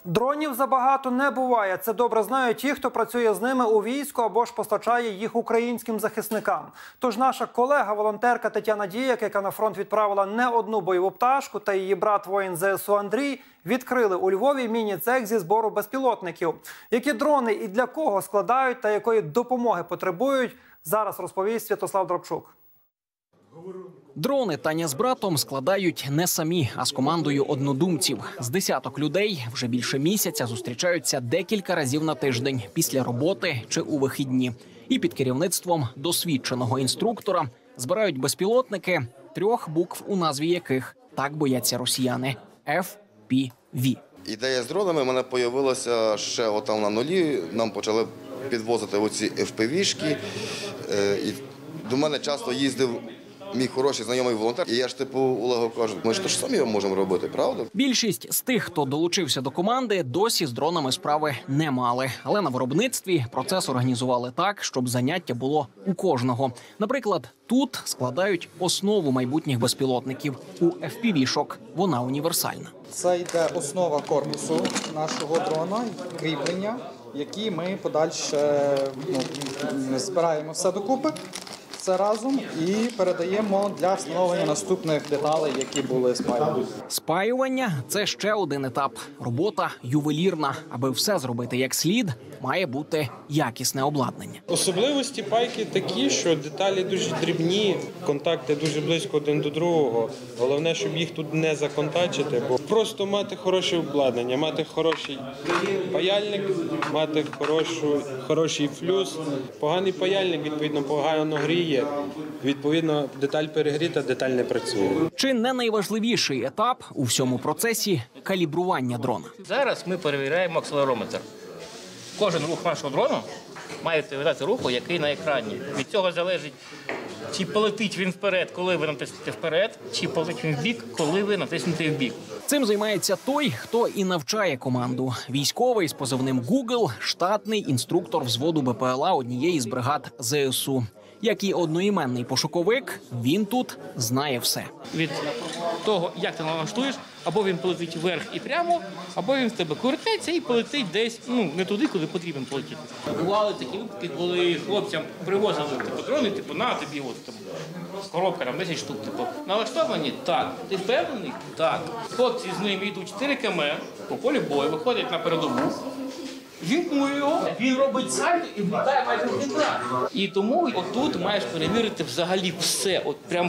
Дронів забагато не буває. Це добре знають ті, хто працює з ними у війську або ж постачає їх українським захисникам. Тож наша колега-волонтерка Тетяна Діяк, яка на фронт відправила не одну бойову пташку, та її брат-воїн ЗСУ Андрій, відкрили у Львові міні-цех зі збору безпілотників. Які дрони і для кого складають та якої допомоги потребують, зараз розповість Святослав Драбчук. Дрони Таня з братом складають не самі, а з командою однодумців. З десяток людей вже більше місяця зустрічаються декілька разів на тиждень після роботи чи у вихідні. І під керівництвом досвідченого інструктора збирають безпілотники, 3 букв у назві яких так бояться росіяни – FPV. Ідея з дронами в мене з'явилася ще отам на нулі. Нам почали підвозити оці FPV-шки. І до мене часто їздив мій хороший знайомий волонтер. І я ж Олегу кажу, ми ж то ж самі можемо робити, правда? Більшість з тих, хто долучився до команди, досі з дронами справи не мали. Але на виробництві процес організували так, щоб заняття було у кожного. Наприклад, тут складають основу майбутніх безпілотників. У FPV-шок вона універсальна. Це йде основа корпусу нашого дрона, кріплення, які ми подальше збираємо все докупи. Це разом і передаємо для встановлення наступних деталей, які були спаяні. Спаювання – це ще один етап. Робота ювелірна. Аби все зробити як слід, має бути якісне обладнання. Особливості пайки такі, що деталі дуже дрібні, контакти дуже близько один до другого. Головне, щоб їх тут не законтачити, бо просто мати хороше обладнання, мати хороший паяльник, мати хороший флюс. Поганий паяльник, відповідно, погано гріє. Відповідно, деталь перегріта, деталь не працює. Чи не найважливіший етап у всьому процесі – калібрування дрона? Зараз ми перевіряємо акселерометр. Кожен рух нашого дрону має відповідати руху, який на екрані. Від цього залежить, чи полетить він вперед, коли ви натиснете вперед, чи полетить він вбік, коли ви натиснете вбік. Цим займається той, хто і навчає команду. Військовий з позивним Google – штатний інструктор взводу БПЛА однієї з бригад ЗСУ. Як і одноіменний пошуковик, він тут знає все. Від того, як ти налаштуєш, або він полетить вверх і прямо, або він в тебе крутиться і полетить десь, не туди, куди потрібно полетіти. Бували такі випадки, коли хлопцям привозили дрони, на тобі коробка, 10 штук. Налаштовані? Так. Ти впевнений? Так. Хлопці з ними йдуть 4 км по полю бою, виходять на передову. Вімкнув його, він робить сальто і влітає майже в кінця. І тому отут маєш перевірити взагалі все. От прям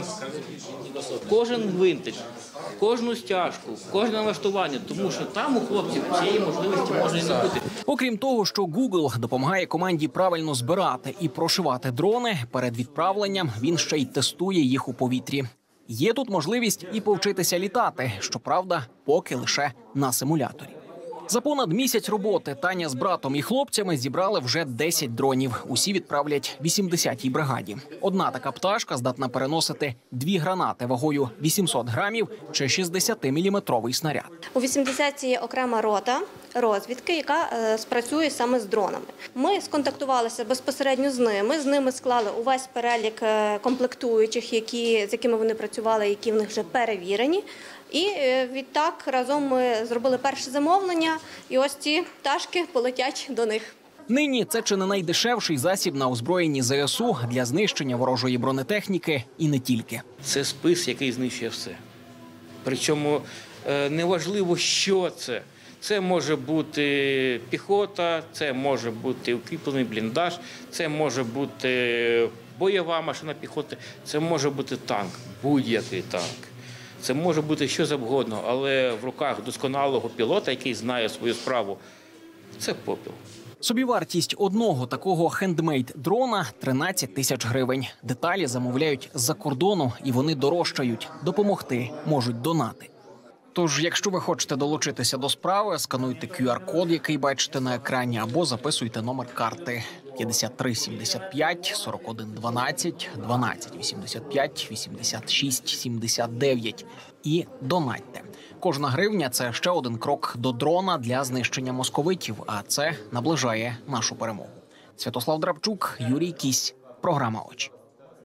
кожен гвинтик, кожну стяжку, кожне налаштування, тому що там у хлопців цієї можливості може і не бути. Окрім того, що Google допомагає команді правильно збирати і прошивати дрони, перед відправленням він ще й тестує їх у повітрі. Є тут можливість і повчитися літати, щоправда, поки лише на симуляторі. За понад місяць роботи Таня з братом і хлопцями зібрали вже 10 дронів. Усі відправлять 80-й бригаді. Одна така пташка здатна переносити 2 гранати вагою 800 грамів чи 60-міліметровий снаряд. У 80-й є окрема рота розвідки, яка спрацює саме з дронами. Ми сконтактувалися безпосередньо з ними склали увесь перелік комплектуючих, з якими вони працювали, які в них вже перевірені. І відтак разом ми зробили перше замовлення, і ось ці пташки полетять до них. Нині це чи не найдешевший засіб на озброєнні ЗСУ для знищення ворожої бронетехніки і не тільки. Це спис, який знищує все. Причому неважливо, що це. Це може бути піхота, це може бути укріплений бліндаж, це може бути бойова машина піхоти, це може бути танк, будь-який танк. Це може бути що завгодно, але в руках досконалого пілота, який знає свою справу, це попіл. Собівартість одного такого хендмейд-дрона – 13 тисяч гривень. Деталі замовляють з-за кордону, і вони дорожчають. Допомогти можуть донати. Тож, якщо ви хочете долучитися до справи, скануйте QR-код, який бачите на екрані, або записуйте номер карти 53 75 41 12 12 85 86 79 і донатьте. Кожна гривня – це ще один крок до дрона для знищення московитів, а це наближає нашу перемогу. Святослав Драбчук, Юрій Кісь. Програма «Очі».